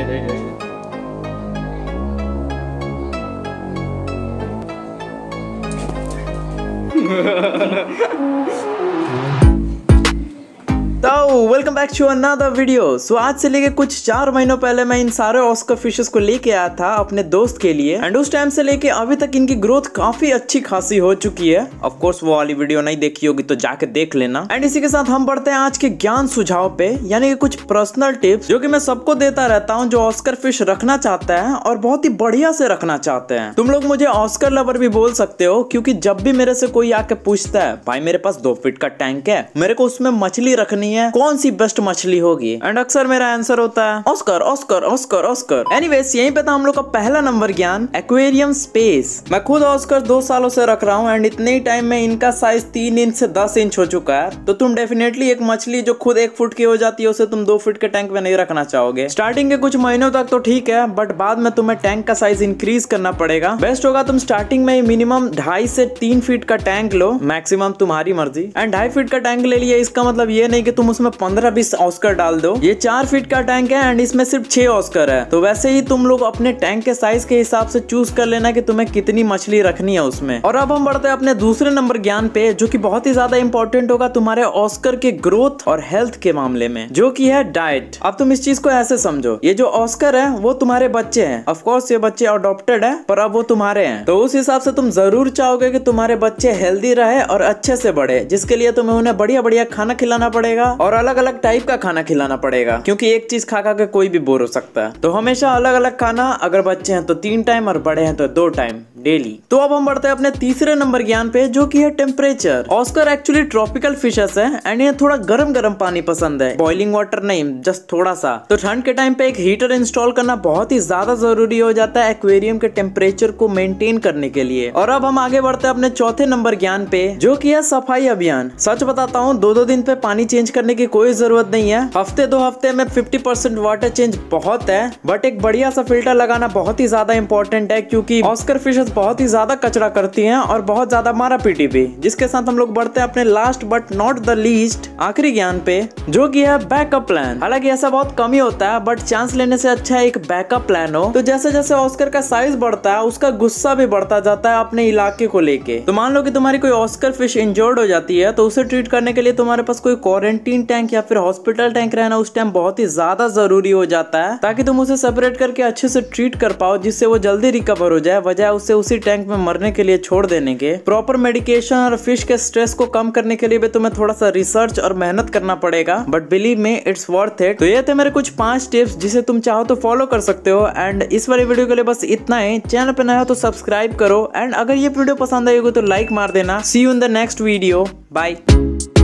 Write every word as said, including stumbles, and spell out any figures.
तो welcome back to another video. So आज से लेके कुछ चार महीनों पहले मैं इन सारे ऑस्कर फिशेस को लेके आया था अपने दोस्त के लिए, एंड उस टाइम से लेके अभी तक इनकी ग्रोथ काफी अच्छी खासी हो चुकी है। ऑफ कोर्स वो वाली वीडियो नहीं देखी होगी तो जाके देख लेना। एंड इसी के साथ हम बढ़ते हैं आज के ज्ञान सुझाव पे, यानी कि कुछ पर्सनल टिप्स जो कि मैं सबको देता रहता हूँ जो ऑस्कर फिश रखना चाहता है और बहुत ही बढ़िया से रखना चाहते हैं। तुम लोग मुझे ऑस्कर लवर भी बोल सकते हो, क्योंकि जब भी मेरे से कोई आके पूछता है भाई मेरे पास दो फीट का टैंक है, मेरे को उसमें मछली रखनी है, कौन सी बेस्ट मछली होगी, एंड अक्सर मेरा आंसर होता है Oscar Oscar Oscar Oscar. Anyways यहीं पे था हम लोग का पहला नंबर ज्ञान, एक्वेरियम स्पेस। मैं खुद ऑस्कर दो सालों से रख रहा हूँ एंड इतने ही टाइम में इनका साइज तीन इंच से दस इंच हो चुका है। तो तुम डेफिनेटली एक मछली जो खुद एक फुट की हो जाती है उसे तुम दो फीट के टैंक में नहीं रखना चाहोगे। स्टार्टिंग के कुछ महीनों तक तो ठीक है, बट बाद में तुम्हें टैंक का साइज इंक्रीज करना पड़ेगा। बेस्ट होगा तुम स्टार्टिंग में मिनिमम ढाई से तीन फीट का टैंक लो, मैक्सिमम तुम्हारी मर्जी। एंड ढाई फीट का टैंक ले लिया, इसका मतलब ये नहीं कि तुम उसमें पंद्रह बीस ऑस्कर डाल दो। ये चार फीट का टैंक है एंड इसमें सिर्फ छह ऑस्कर है। तो वैसे ही तुम लोग अपने टैंक के साइज के हिसाब से चूज कर लेना कि तुम्हें कितनी मछली रखनी है उसमें। और अब हम बढ़ते हैं अपने दूसरे नंबर ज्ञान पे, जो कि बहुत ही ज्यादा इंपॉर्टेंट होगा तुम्हारे ऑस्कर के ग्रोथ और हेल्थ के मामले में, जो कि है डाइट। अब तुम इस चीज को ऐसे समझो, ये जो ऑस्कर है वो तुम्हारे बच्चे हैं। ऑफ कोर्स ये बच्चे अडॉप्टेड है, पर अब वो तुम्हारे हैं। तो उस हिसाब से तुम जरूर चाहोगे कि तुम्हारे बच्चे हेल्दी रहे और अच्छे से बढ़े, जिसके लिए तुम्हें उन्हें बढ़िया बढ़िया खाना खिलाना पड़ेगा और अलग अलग टाइप का खाना खिलाना पड़ेगा, क्योंकि एक चीज खा खा के कोई भी बोर हो सकता है। तो हमेशा अलग अलग खाना, अगर बच्चे हैं तो तीन टाइम और बड़े हैं तो दो टाइम डेली। तो अब हम बढ़ते हैं अपने तीसरे नंबर ज्ञान पे, जो कि है temperature. Oscar actually tropical fishes है एंड ये थोड़ा गर्म गर्म पानी पसंद है, बॉइलिंग वाटर नहीं, जस्ट थोड़ा सा। तो ठंड के टाइम पे एक हीटर इंस्टॉल करना बहुत ही ज्यादा जरूरी हो जाता है एक्वेरियम के टेम्परेचर को मेंटेन करने के लिए। और अब हम आगे बढ़ते हैं अपने चौथे नंबर ज्ञान पे, जो कि है सफाई अभियान। सच बताता हूँ, दो दो दिन पे पानी चेंज करने की कोई जरूरत नहीं है। हफ्ते दो हफ्ते में फिफ्टी परसेंट वाटर चेंज बहुत है, बट एक बढ़िया सा फिल्टर लगाना बहुत ही ज्यादा इंपॉर्टेंट है, क्योंकि ऑस्कर फिशेस बहुत ही ज्यादा कचरा करती हैं और बहुत ज्यादा मारा पीटी भी। जिसके साथ हम लोग बढ़ते हैं अपने last but not the least आखिरी ज्ञान पे, जो कि है बैकअप प्लान। हालांकि ऐसा बहुत कम ही होता है, बट चांस लेने से अच्छा है एक बैकअप प्लान हो। तो जैसे जैसे ऑस्कर का साइज बढ़ता है उसका गुस्सा भी बढ़ता जाता है अपने इलाके को लेके। तो मान लो कि तुम्हारी कोई ऑस्कर फिश इंजर्ड हो जाती है, तो उसे ट्रीट करने के लिए तुम्हारे पास कोई क्वारंटीन टैंक या फिर हॉस्पिटल टैंक रहना उस टाइम बहुत ही ज्यादा जरूरी हो जाता है, ताकि तुम उसे सेपरेट करके अच्छे से ट्रीट कर पाओ, जिससे वो जल्दी रिकवर हो जाए, बजाय उसे उसी टैंक में मरने के लिए छोड़ देने के। प्रॉपर मेडिकेशन और फिश के स्ट्रेस को कम करने के लिए भी तुम्हें थोड़ा सा रिसर्च और मेहनत करना पड़ेगा, but believe me it's worth it. तो ये थे मेरे कुछ पांच टिप्स जिसे तुम चाहो तो फॉलो कर सकते हो। एंड इस वाली वीडियो के लिए बस इतना ही। चैनल पे नया हो तो सब्सक्राइब करो, एंड अगर ये वीडियो पसंद आई होगी तो लाइक मार देना। See you in the next video, bye.